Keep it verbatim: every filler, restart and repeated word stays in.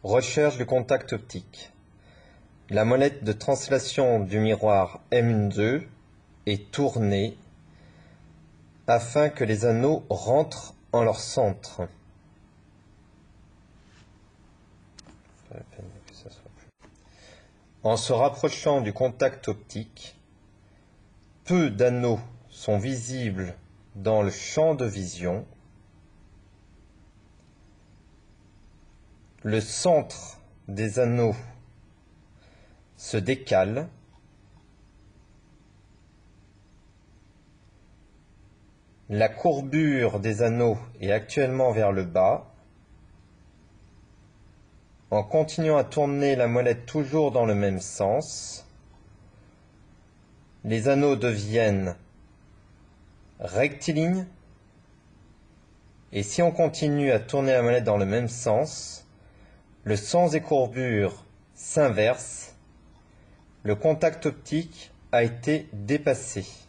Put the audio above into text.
Recherche du contact optique. La molette de translation du miroir M deux est tournée afin que les anneaux rentrent en leur centre. En se rapprochant du contact optique, peu d'anneaux sont visibles dans le champ de vision. Le centre des anneaux se décale. La courbure des anneaux est actuellement vers le bas. En continuant à tourner la molette toujours dans le même sens, les anneaux deviennent rectilignes. Et si on continue à tourner la molette dans le même sens, le sens des courbures s'inverse. Le contact optique a été dépassé.